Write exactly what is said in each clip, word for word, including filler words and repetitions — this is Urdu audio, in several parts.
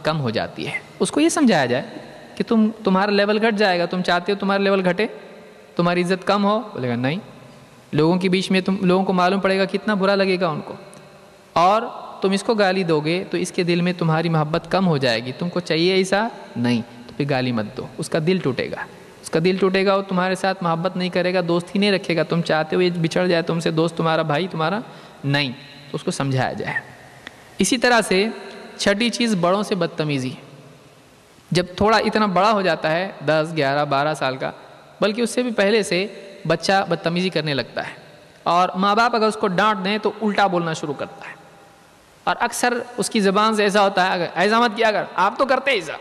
کم ہو جاتی ہے۔ اس کو یہ سمجھایا جائے کہ تم تمہارا لیول گھٹ جائے گا، تم چاہتے ہو تمہارا لیول گھٹے، تمہاری عزت کم ہو؟ بولے گا نہیں، لوگوں کے بیچ میں تم لوگوں کو معلوم پڑے گا کتنا برا لگے گا ان کو، اور تم اس کو گالی دو گے تو اس کے دل میں تمہاری محبت کم ہو جائے گی، تم کو چاہیے ایسا نہیں، تو پھر گالی مت دو، اس کا دل ٹوٹے گا، اس کا دل ٹوٹے گا، وہ تمہارے ساتھ محبت نہیں کرے گا، دوستی نہیں رکھے گا، تم چاہتے ہو یہ بچھڑ جائے تم سے، دوست تمہارا بھائی تمہارا نہیں، تو اس کو سمجھایا جائے۔ اسی طرح سے چھٹی چیز بڑوں سے بدتمیزی، جب تھوڑا اتنا بڑا ہو جاتا ہے دس گیارہ بارہ سال کا، بلکہ اس سے بھی پہلے سے بچہ بدتمیزی کرنے لگتا ہے، اور ماں باپ اگر اس کو ڈانٹ دیں تو الٹا بولنا شروع کرتا ہے، اور اکثر اس کی زبان سے ایسا ہوتا ہے اگر ایسا مت کیا کر، آپ تو کرتے ایسا،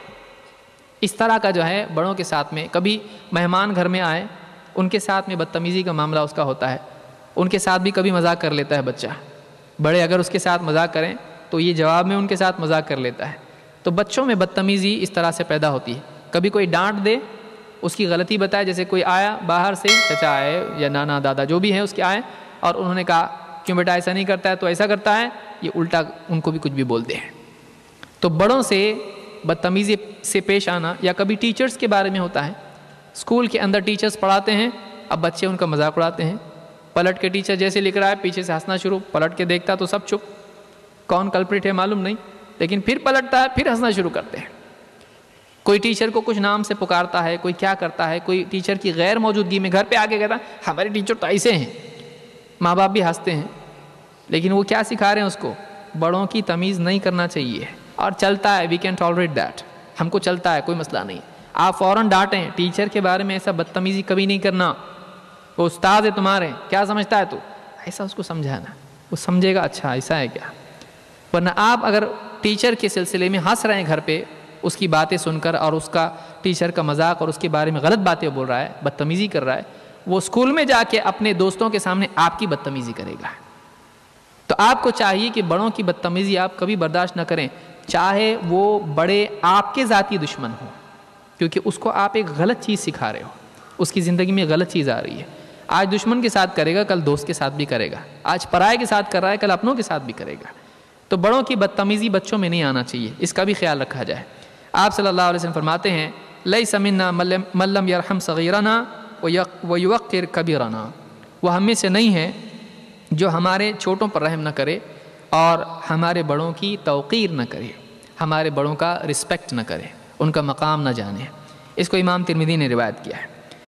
اس طرح کا جو ہے بڑوں کے ساتھ میں، کبھی مہمان گھر میں آئے ان کے ساتھ میں بدتمیزی کا معاملہ اس کا ہوتا ہے، ان کے ساتھ بھی کبھی مذاق کر لیتا ہے بچہ، بڑے اگر اس کے ساتھ مذاق کریں تو یہ جواب میں ان کے ساتھ مذاق کر لیتا ہے، تو بچوں میں بدتمیزی اس طرح سے پیدا ہوتی ہے۔ کبھی کوئی ڈانٹ دے، اس کی غلطی بتائے، جیسے کوئی آیا باہر سے، چچا آئے یا نانا دادا جو بھی ہیں اس کے آئے، اور انہوں نے کہا کیوں بیٹا ایسا نہیں کرتا ہے تو ایسا کرتا ہے، یہ الٹا ان کو بھی کچھ بھی بولتے ہیں۔ تو بڑوں سے بدتمیزی سے پیش آنا، یا کبھی ٹیچرز کے بارے میں ہوتا ہے، اسکول کے اندر ٹیچرز پڑھاتے ہیں، اب بچے ان کا مذاق اڑاتے ہیں، پلٹ کے ٹیچر جیسے لکھ رہا ہے پیچھے سے ہنسنا شروع، پلٹ کے دیکھتا تو سب چپ، کون کلپریٹ ہے معلوم نہیں، لیکن پھر پلٹتا ہے پھر ہنسنا شروع کرتے ہیں۔ کوئی ٹیچر کو کچھ نام سے پکارتا ہے، کوئی کیا کرتا ہے، کوئی ٹیچر کی غیر موجودگی میں گھر پہ آ کے کہتا ہے ہمارے ٹیچر تو ایسے ہیں، ماں باپ بھی ہنستے ہیں، لیکن وہ کیا سکھا رہے ہیں اس کو؟ بڑوں کی تمیز نہیں کرنا چاہیے، اور چلتا ہے، وی کین ٹالریٹ دیٹ، ہم کو چلتا ہے، کوئی مسئلہ نہیں، آپ فوراً ڈانٹیں، ٹیچر کے بارے میں ایسا بدتمیزی کبھی نہیں کرنا، وہ استاد ہے تمہارے، کیا سمجھتا ہے تو، ایسا اس کو سمجھانا، وہ سمجھے گا اچھا ایسا ہے کیا۔ ورنہ آپ اگر ٹیچر کے سلسلے میں ہنس رہے ہیں گھر پہ، اس کی باتیں سن کر، اور اس کا ٹیچر کا مذاق اور اس کے بارے میں غلط باتیں بول رہا ہے، بدتمیزی کر رہا ہے، وہ اسکول میں جا کے اپنے دوستوں کے سامنے آپ کی بدتمیزی کرے گا۔ تو آپ کو چاہیے کہ بڑوں کی بدتمیزی آپ کبھی برداشت نہ کریں، چاہے وہ بڑے آپ کے ذاتی دشمن ہوں، کیونکہ اس کو آپ ایک غلط چیز سکھا رہے ہو، اس کی زندگی میں غلط چیز آ رہی ہے، آج دشمن کے ساتھ کرے گا، کل دوست کے ساتھ بھی کرے گا، آج پرائے کے ساتھ کر رہا ہے، کل اپنوں کے ساتھ بھی کرے گا۔ تو بڑوں کی بدتمیزی بچوں میں نہیں آنا چاہیے، اس کا بھی خیال رکھا جائے۔ آپ صلی اللہ علیہ وسلم فرماتے ہیں لیس منا من لم یرحم صغیرنا ویوقر کبیرنا، وہ ہم میں سے نہیں ہے جو ہمارے چھوٹوں پر رحم نہ کرے اور ہمارے بڑوں کی توقیر نہ کرے، ہمارے بڑوں کا رسپیکٹ نہ کرے، ان کا مقام نہ جانے۔ اس کو امام ترمذی نے روایت کیا ہے۔